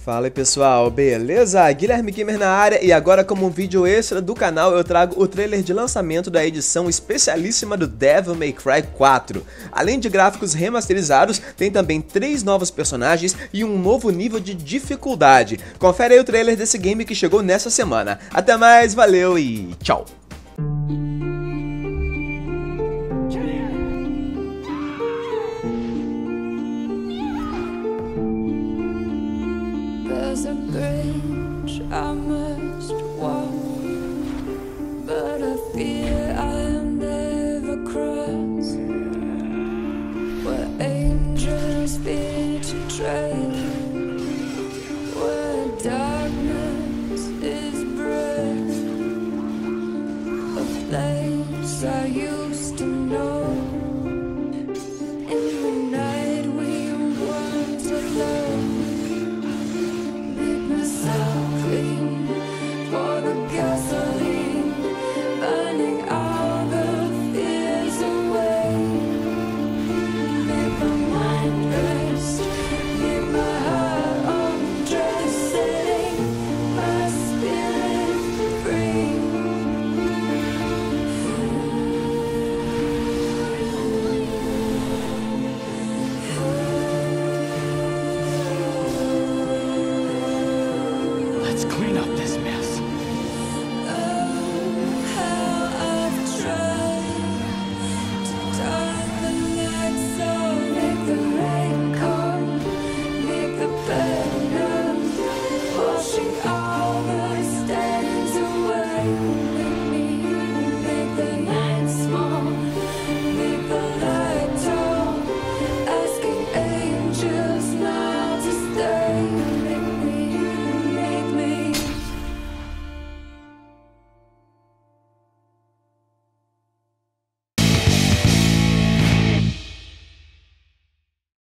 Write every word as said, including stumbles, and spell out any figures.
Fala aí pessoal, beleza? Guilherme Gamer na área e agora como um vídeo extra do canal eu trago o trailer de lançamento da edição especialíssima do Devil May Cry quatro. Além de gráficos remasterizados, tem também três novos personagens e um novo nível de dificuldade. Confere aí o trailer desse game que chegou nessa semana. Até mais, valeu e tchau!